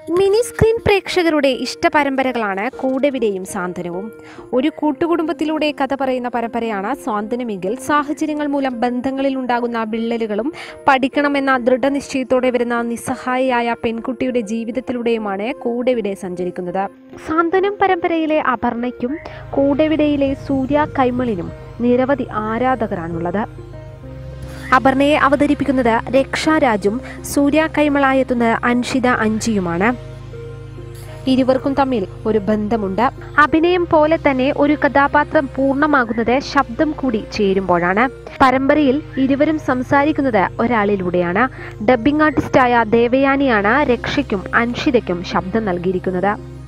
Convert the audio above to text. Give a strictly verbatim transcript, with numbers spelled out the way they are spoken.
Mini screen പ്രേക്ഷകരുടെ ഇഷ്ടപരമ്പരകളാണ് കൂടെവിടെയും സാന്ത്വനവും. ഒരു കൂട്ടുകുടുംബത്തിലൂടെ കഥ പറയുന്ന പരമ്പരയാണ് സാന്ത്വനമെങ്കിൽ സാഹചര്യങ്ങൾ മൂലം ബന്ധങ്ങളിൽ ഉണ്ടാകുന്ന വിള്ളലുകളും പഠിക്കണമെന്ന ദൃഢനിശ്ചയത്തോടെ വരുന്ന നിസ്സഹായയായ പെൺകുട്ടിയുടെ ജീവിതത്തിലൂടെയുമാണ് കൂടെവിടെ സഞ്ചരിക്കുന്നത്. സാന്ത്വനം പരമ്പരയിലെ അപർണയ്ക്കും കൂടെവിടെയിലെ സൂര്യ കൈമളിനും നിരവധി ആരാധകരാണുള്ളത്. അപർണയെ അവതരിപ്പിക്കുന്നത് രക്ഷാരാജും സൂര്യ കൈമളായെത്തുന്ന അൻഷിത അഞ്ചിയുമാണ്. ഇരുവർക്കും തമ്മിൽ ഒരു ബന്ധമുണ്ട്. അഭിനയം പോലെ തന്നെ ഒരു കഥാപാത്രം പൂർണ്ണമാകുന്നത് ശബ്ദം കൂടി ചേരുമ്പോഴാണ്. പരമ്പരയിൽ ഇരുവരും സംസാരിക്കുന്നത് ഒരാളിലൂടെയാണ്. ഡബ്ബിംഗ് ആർട്ടിസ്റ്റായ ദേവയാനിയാണ് രക്ഷയ്ക്കും അൻഷിതയ്ക്കും ശബ്ദം നൽകിയിരിക്കുന്നത്.